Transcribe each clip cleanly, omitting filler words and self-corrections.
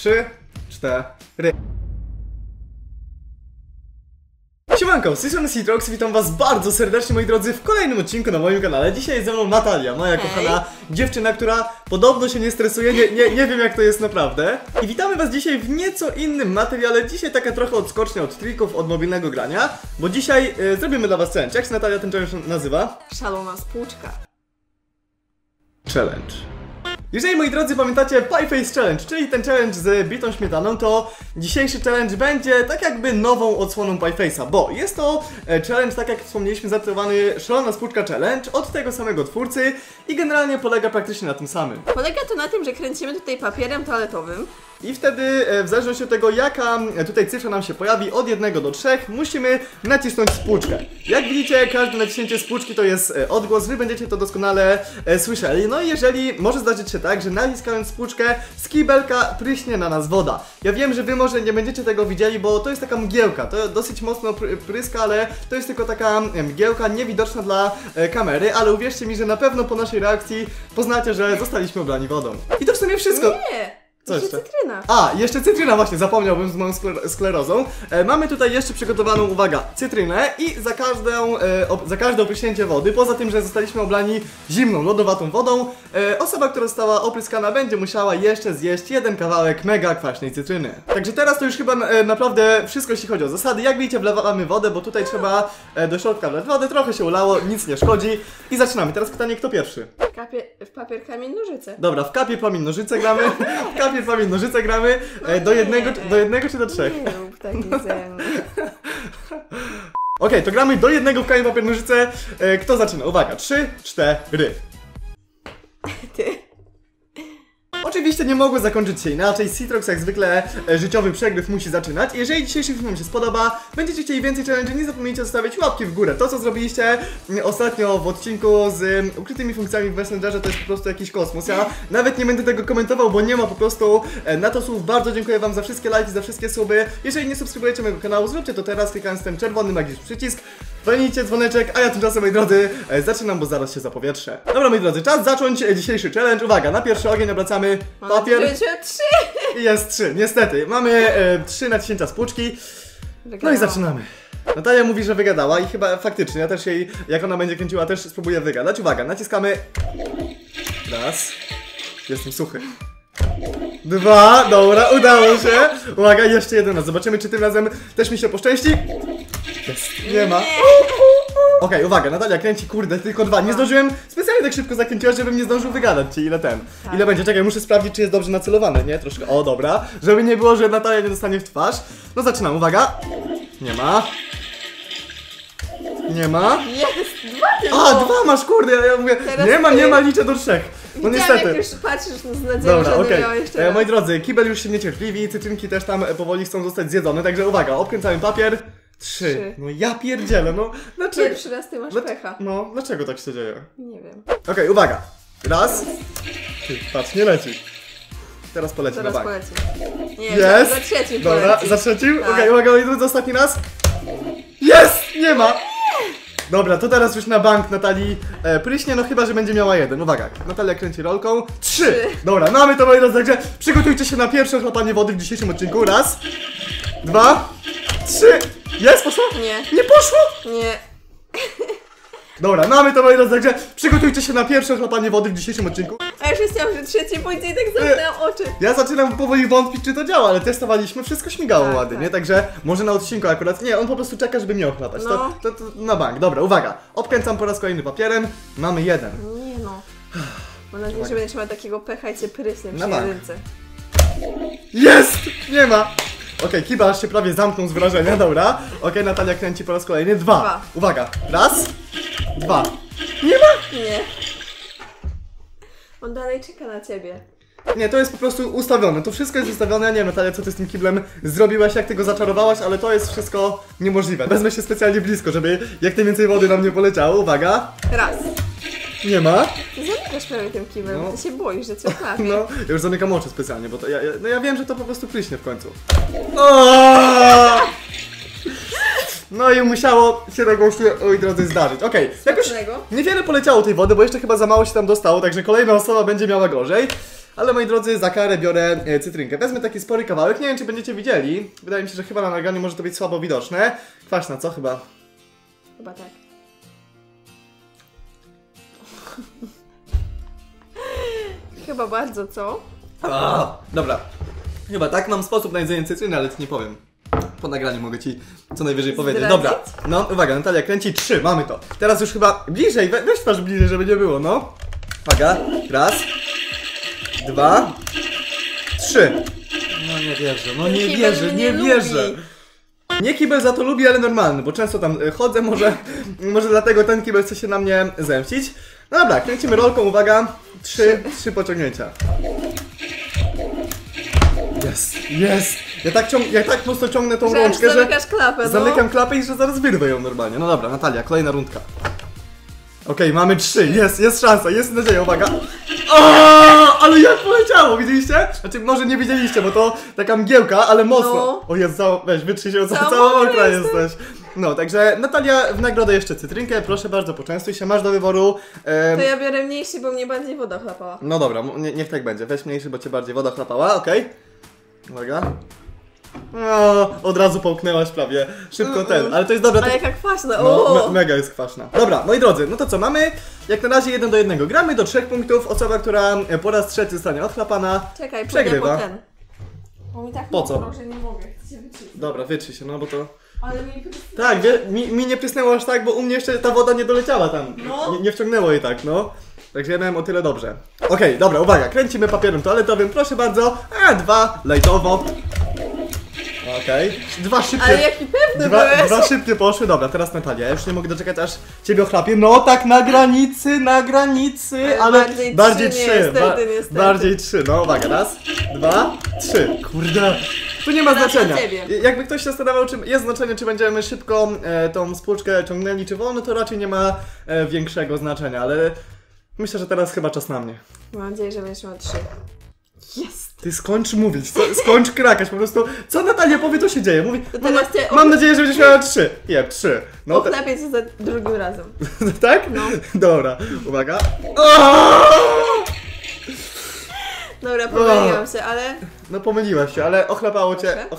3, 4. Siemanko, z tej strony Citrox, witam was bardzo serdecznie, moi drodzy, w kolejnym odcinku na moim kanale. Dzisiaj jest ze mną Natalia, moja kochana dziewczyna, która podobno się nie stresuje, nie wiem jak to jest naprawdę. I witamy was dzisiaj w nieco innym materiale. Dzisiaj taka trochę odskocznia od trików, od mobilnego grania, bo dzisiaj zrobimy dla was challenge. Jak się, Natalia, ten challenge nazywa? Szalona spłuczka. Challenge. Jeżeli, moi drodzy, pamiętacie Pie Face Challenge, czyli ten challenge z bitą śmietaną, to dzisiejszy challenge będzie tak jakby nową odsłoną Pie Face'a, bo jest to challenge, tak jak wspomnieliśmy, zatytułowany Szalona Spłuczka Challenge od tego samego twórcy i generalnie polega praktycznie na tym samym. Polega to na tym, że kręcimy tutaj papierem toaletowym. I wtedy, w zależności od tego, jaka tutaj cyfra nam się pojawi, od 1 do 3, musimy nacisnąć spłuczkę. Jak widzicie, każde naciśnięcie spłuczki to jest odgłos, wy będziecie to doskonale słyszeli. No i jeżeli, może zdarzyć się tak, że naciskając spłuczkę, z kibelka pryśnie na nas woda. Ja wiem, że wy może nie będziecie tego widzieli, bo to jest taka mgiełka, to dosyć mocno pryska, ale to jest tylko taka mgiełka niewidoczna dla kamery, ale uwierzcie mi, że na pewno po naszej reakcji poznacie, że zostaliśmy oblani wodą. I to w sumie wszystko. Nie! Co jeszcze cytryna. A, jeszcze cytryna, właśnie, zapomniałbym z moją sklerozą. Mamy tutaj jeszcze przygotowaną, uwaga, cytrynę i za każde opryśnięcie wody, poza tym, że zostaliśmy oblani zimną, lodowatą wodą, osoba, która została opryskana, będzie musiała jeszcze zjeść jeden kawałek mega kwaśnej cytryny. Także teraz to już chyba naprawdę wszystko, jeśli chodzi o zasady. Jak widzicie, wlewamy wodę, bo tutaj trzeba do środka wlać wodę, trochę się ulało, nic nie szkodzi. I zaczynamy. Teraz pytanie, kto pierwszy? W papier, kamień, nożyce. Dobra, w kapier, pamięć, nożyce gramy. W kapier, pamięć, nożyce gramy. Do jednego czy do 3? Nie rób taki zen. Okej, to gramy do 1 w kamień, papier, nożyce. Kto zaczyna? Uwaga, 3, 4. Ty. Oczywiście nie mogło zakończyć się inaczej. Citrox jak zwykle życiowy przegryw musi zaczynać. Jeżeli dzisiejszy film wam się spodoba, będziecie chcieli więcej challenge, nie zapomnijcie zostawić łapki w górę. To, co zrobiliście ostatnio w odcinku z ukrytymi funkcjami w Messengerze, to jest po prostu jakiś kosmos. Ja nawet nie będę tego komentował, bo nie ma po prostu na to słów. Bardzo dziękuję wam za wszystkie lajki, za wszystkie suby. Jeżeli nie subskrybujecie mojego kanału, zróbcie to teraz, klikając ten czerwony magiczny przycisk. Walnijcie dzwoneczek, a ja tymczasem, moi drodzy, zaczynam, bo zaraz się zapowietrze. Dobra, moi drodzy, czas zacząć dzisiejszy challenge. Uwaga, na pierwszy ogień obracamy papier. I jest 3, niestety. Mamy 3 naciśnięcia spłuczki. No i zaczynamy. Natalia mówi, że wygadała i chyba faktycznie, ja też jej, jak ona będzie kręciła, też spróbuję wygadać. Uwaga, naciskamy. Raz. Jestem suchy. 2, dobra, udało się. Uwaga, jeszcze jeden raz. Zobaczymy, czy tym razem też mi się poszczęści. Jest, nie ma. Okej, uwaga, Natalia kręci, kurde, tylko 2. Nie zdążyłem, specjalnie tak szybko zakręciłaś, żebym nie zdążył wygadać ci ile ten. Tak. Ile będzie, czekaj, muszę sprawdzić, czy jest dobrze nacelowany, nie? Troszkę, o dobra. Żeby nie było, że Natalia nie dostanie w twarz. No zaczynam, uwaga. Nie ma. Nie ma. Jest 2 tylko. A, 2 masz, kurde, ja mówię, Teraz nie ma, liczę do 3. No niestety. Jak już patrzysz z nadzieją, dobra, że okej. miała jeszcze raz. Moi drodzy, kibel już się niecierpliwi, cytrynki też tam powoli chcą zostać zjedzone, także uwaga, obkręcamy papier. 3. No ja pierdzielę, no dlaczego? Pierwszy raz ty masz pecha. No, dlaczego tak się dzieje? Nie wiem. Okej, uwaga. Raz. Ty, patrz, nie leci. Teraz poleci Teraz na bank. poleci. Nie, Jest. za trzecim Dobra, poleci. za trzecim? Tak. Okej, uwaga, moi drodzy, ostatni raz. Jest! Nie ma! Dobra, to teraz już na bank Natalii pryśnie, no chyba, że będzie miała 1. Uwaga, Natalia kręci rolką. 3! Dobra, mamy to, moi drodzy, także przygotujcie się na pierwsze chlapanie wody w dzisiejszym odcinku. Raz, 2, 3. Jest? Poszło? Nie. Nie poszło? Nie. Dobra, mamy to, moi drodzy, także przygotujcie się na pierwsze chlapanie wody w dzisiejszym odcinku. A już myślałam, że trzeci pójdzie i tak zamknęłam oczy. Ja zaczynam powoli wątpić, czy to działa, ale testowaliśmy, wszystko śmigało Tak, ładnie, tak. nie? Także może na odcinku akurat, nie, on po prostu czeka, żeby mnie ochlapać, No. to na bank. Dobra, uwaga, obkręcam po raz kolejny papierem, mamy 1. Nie no. Mam nadzieję, że będziesz miał takiego pecha i cię prysnie przy Na bank. jedynce. Jest! Nie ma! Okej, Kiba aż się prawie zamknął z wrażenia, dobra. Okej, Natalia kręci po raz kolejny, 2. Uwaga, raz, 2. Nie ma! Nie. On dalej czeka na ciebie. Nie, to jest po prostu ustawione, to wszystko jest ustawione, ja nie wiem, Natalia, co ty z tym kiblem zrobiłaś, jak ty go zaczarowałaś, ale to jest wszystko niemożliwe. Wezmę się specjalnie blisko, żeby jak najwięcej wody nam nie poleciało, uwaga. Raz. Nie ma. Ty zamykasz prawie tym kiblem, No. ty się boisz, że cię trafi. No, ja już zamykam oczy specjalnie, bo to ja wiem, że to po prostu pryśnie w końcu. O! No i musiało się to gościu, oj drodzy, zdarzyć. Okej, jakoś niewiele poleciało tej wody, bo jeszcze chyba za mało się tam dostało, także kolejna osoba będzie miała gorzej. Ale moi drodzy, za karę biorę cytrynkę. Wezmę taki spory kawałek, nie wiem czy będziecie widzieli. Wydaje mi się, że chyba na nagraniu może to być słabo widoczne. Kwaśna, co chyba? Chyba tak. Chyba bardzo, co? Dobra. Chyba tak, mam sposób na jedzenie cytryny, ale ci nie powiem. Po nagraniu mogę ci co najwyżej powiedzieć. Zdradzić? Dobra, no uwaga, Natalia kręci 3, mamy to. Teraz już chyba bliżej, weź twarz bliżej, żeby nie było, no. Uwaga, raz, 2, 3. No nie wierzę, no nie Kibel wierzę, mnie nie lubi. wierzę. Nie kibel za to lubi, ale normalny, bo często tam chodzę, może dlatego ten kibel chce się na mnie zemścić. No dobra, kręcimy rolką, uwaga, 3 pociągnięcia. Jest! Ja tak mocno ciągnę tą rączkę, że zamykasz klapę, no. zamykam klapę i że zaraz wyrwę ją normalnie. No dobra, Natalia, kolejna rundka. Okej, mamy 3, jest szansa, jest nadzieja, uwaga. Ale jak poleciało, widzieliście? Znaczy, może nie widzieliście, bo to taka mgiełka, ale mocno. No. O jest, weź, wytrzyj się, Cała cała mokra mokra jesteś. No, także Natalia, w nagrodę jeszcze cytrynkę, proszę bardzo, poczęstuj się, masz do wyboru. To ja biorę mniejszy, bo mnie bardziej woda chlapała. No dobra, niech tak będzie, weź mniejszy, bo cię bardziej woda chlapała, okej? Uwaga. Od razu połknęłaś prawie, szybko ten, ale to jest dobre. A jaka kwaśna, No, mega jest kwaśna. Dobra, moi drodzy, no to co, mamy jak na razie 1 do 1. Gramy do 3 punktów, osoba, która po raz trzeci zostanie odchlapana, Czekaj, przegrywa. pójdę po ten. Bo mi tak Po co? mokro, że nie mogę, chcę się wyczyścić. Dobra, wytrzyj się, no bo to... Ale mi... Tak, mi nie prysnęło aż tak, bo u mnie jeszcze ta woda nie doleciała tam. No. Nie wciągnęło jej tak, no. Także ja miałem o tyle dobrze. Okej, dobra, uwaga, kręcimy papierem toaletowym, proszę bardzo. 2, lajtowo. Okej, 2 szybkie. Ale jaki pewny byłeś! 2 szybkie poszły, dobra, teraz Natalia, ja już nie mogę doczekać aż ciebie ochlapię. No tak, na granicy, ale bardziej trzy, niestety. bardziej 3, no uwaga, raz, 2, 3, kurde. Tu nie ma Teraz znaczenia. na ciebie. Jakby ktoś się zastanawiał, czy jest znaczenie, czy będziemy szybko tą spłuczkę ciągnęli, czy wolno, to raczej nie ma większego znaczenia, ale myślę, że teraz chyba czas na mnie. Mam nadzieję, że będziesz miał 3. Jest! Ty skończ mówić, skończ krakać, po prostu, co Natalia powie, to się dzieje. Mówi, To teraz cię mam nadzieję, że będziesz miała 3. Nie, 3. No Ochlepię cię za drugim razem. tak? No. Dobra, uwaga. Dobra, pomyliłam się, ale... No pomyliłaś się, ale ochlapało cię, Proszę?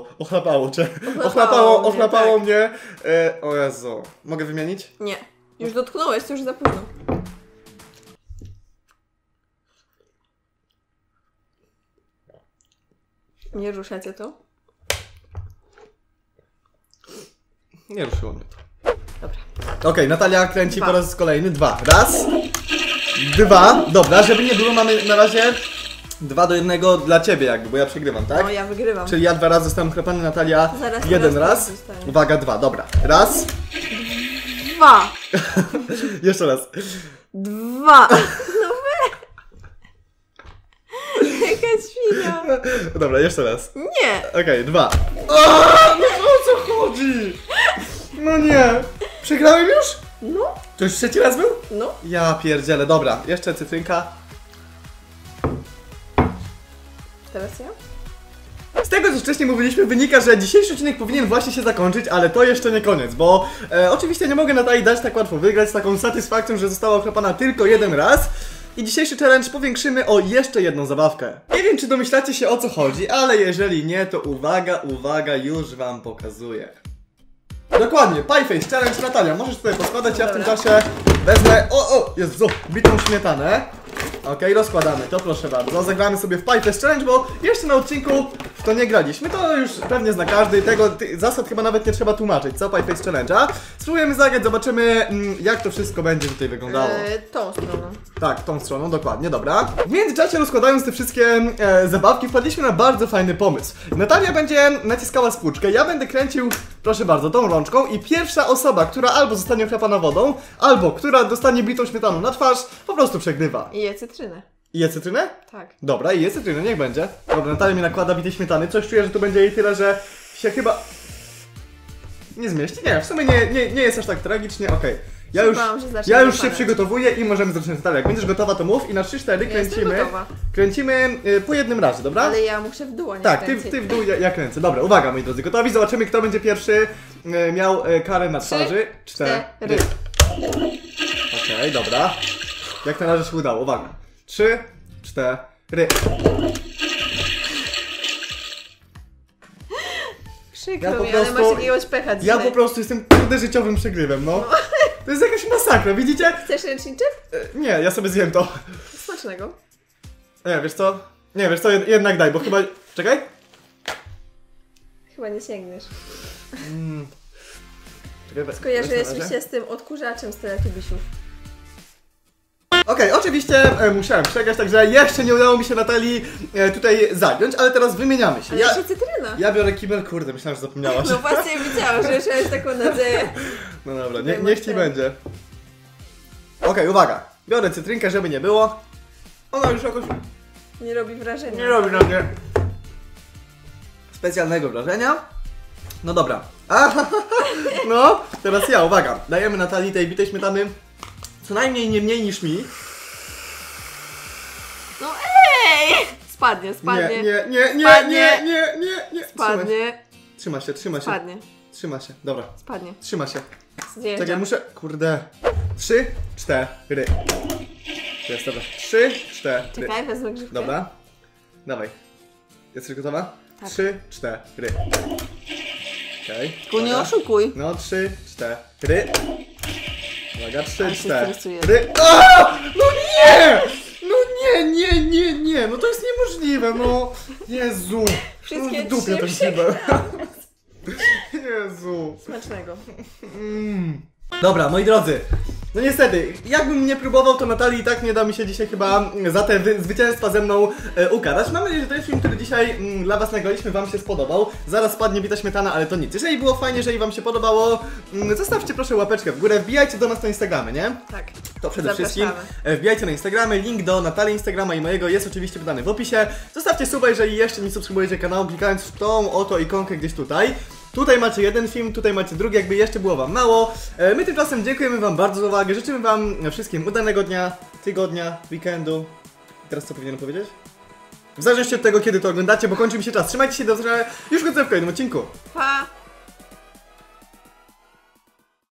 ochlapało tak. mnie. O Jezu, mogę wymienić? Nie. Już dotknąłeś, to już za późno. Nie ruszacie to? Nie ruszyło mnie to. Dobra. Okej, Natalia kręci 2. po raz kolejny. 2. Raz. 2. Dobra, żeby nie było, mamy na razie 2 do 1 dla ciebie jakby, bo ja przegrywam, tak? No, ja wygrywam. Czyli ja 2 razy zostałem chrapany, Natalia Zaraz 1 teraz raz. zostanie. Uwaga, 2, dobra. Raz. 2! Jeszcze raz. 2! No jaka świnia! Dobra, jeszcze raz. Nie! Okej, 2. No o co chodzi? No nie. Przegrałem już? No, To już trzeci raz był? no. Ja pierdzielę, dobra. Jeszcze cytrynka. Teraz ja? Z tego, co wcześniej mówiliśmy, wynika, że dzisiejszy odcinek powinien właśnie się zakończyć, ale to jeszcze nie koniec, bo oczywiście nie mogę Natalii dać tak łatwo wygrać z taką satysfakcją, że została ochrapana tylko 1 raz. I dzisiejszy challenge powiększymy o jeszcze jedną zabawkę. Nie wiem, czy domyślacie się, o co chodzi, ale jeżeli nie, to uwaga, już wam pokazuję. Dokładnie, Pie Face Challenge. Natalia, możesz tutaj poskładać, ja w tym Dobra. czasie wezmę, Jezu, bitą śmietanę. Okej, rozkładamy to, proszę bardzo. Zagramy sobie w Pie Face Challenge, bo jeszcze na odcinku w to nie graliśmy. To już pewnie zna każdy, zasad chyba nawet nie trzeba tłumaczyć, co? Pie Face Challenge'a. Spróbujemy zagrać, zobaczymy jak to wszystko będzie tutaj wyglądało. Tą stroną. Tak, tą stroną, dokładnie, dobra. W międzyczasie rozkładając te wszystkie zabawki, wpadliśmy na bardzo fajny pomysł. Natalia będzie naciskała spłuczkę, ja będę kręcił, proszę bardzo, tą rączką i pierwsza osoba, która albo zostanie ochlapana wodą, albo która dostanie bitą śmietaną na twarz, po prostu przegrywa. I je cytrynę. I je cytrynę? Tak. Dobra, i je cytrynę, niech będzie. Dobra, Natalia mi nakłada bitej śmietany, coś czuję, że tu będzie jej tyle, że się chyba nie zmieści. Nie, w sumie nie jest aż tak tragicznie, okej. Ja już się przygotowuję i możemy zacząć. Natalia, jak będziesz gotowa, to mów i na 3-4 kręcimy po jednym razie, dobra? Ale ja muszę w dół, a nie Tak, kręcić. ty w dół, ja kręcę. Dobra, uwaga moi drodzy, gotowi? Zobaczymy, kto będzie pierwszy miał karę na twarzy. 4. Okej, dobra. Jak na razie się udało, uwaga. 3, 4. ry. Przykro Ja po mi, ale prostu- masz jakiegoś pecha dzisiaj. Ja po prostu jestem kurde życiowym przegrywem, no. To jest jakaś masakra, widzicie? Chcesz ręczniczek? Nie, ja sobie zjem to. Smacznego. Nie, wiesz co? Nie, wiesz co, jednak daj, bo chyba... Czekaj. Chyba nie sięgniesz. Czekaj, Skojarzyłeś weź mi na razie. się z tym odkurzaczem z Teletubisiów. Okej, oczywiście musiałem przegrać, także jeszcze nie udało mi się Natalii tutaj zagiąć, ale teraz wymieniamy się. Ale jeszcze cytryna. Ja biorę kibel, kurde, myślałem, że zapomniałaś. No właśnie widziałam, że już miałeś taką nadzieję. No dobra, Tutaj niech masz ci ten. będzie. Okej, uwaga. Biorę cytrynkę, żeby nie było. Ona już jakoś Nie robi wrażenia. nie robi na mnie specjalnego wrażenia. No dobra. No, teraz ja, uwaga. Dajemy Natalii tej bitej śmietany co najmniej nie mniej niż mi. No ej! Spadnie. Nie. Spadnie. Trzyma się. Spadnie. Trzyma się, dobra. Spadnie. Trzyma się. Zjeżdża. Czekaj, muszę... Kurde. 3, 4. Jest, dobra. 3, 4. Czekaj, wezmę grzywkę. Dobra. Dawaj. Jesteś gotowa? Tak. 3, 4. Okej. Tylko nie oszukuj. No, 3, 4. Uwaga, 3, Ale się 4. stresuje. No nie! No nie! No to jest niemożliwe, no. Jezu. Wszystkie No w dupie trzy ten kibel. Jezu. Smacznego. Dobra, moi drodzy. No niestety, jakbym nie próbował, to Natalii i tak nie da mi się dzisiaj chyba za te zwycięstwa ze mną ukarać. Mam nadzieję, że ten film, który dzisiaj dla was nagraliśmy, wam się spodobał. Zaraz padnie bita śmietana, ale to nic. Jeżeli było fajnie, jeżeli wam się podobało, zostawcie proszę łapeczkę w górę, wbijajcie do nas na Instagramy, nie? Tak. To przede wszystkim. Zapraszamy. Wbijajcie na Instagramy, link do Natalii Instagrama i mojego jest oczywiście podany w opisie. Zostawcie suba, jeżeli jeszcze nie subskrybujecie kanału, klikając w tą oto ikonkę gdzieś tutaj. Tutaj macie jeden film, tutaj macie drugi, jakby jeszcze było wam mało. My tymczasem dziękujemy wam bardzo za uwagę, życzymy wam wszystkim udanego dnia, tygodnia, weekendu. Teraz co powinienem powiedzieć? W zależności od tego, kiedy to oglądacie, bo kończy mi się czas. Trzymajcie się, do zobaczenia już wkrótce w kolejnym odcinku. Pa!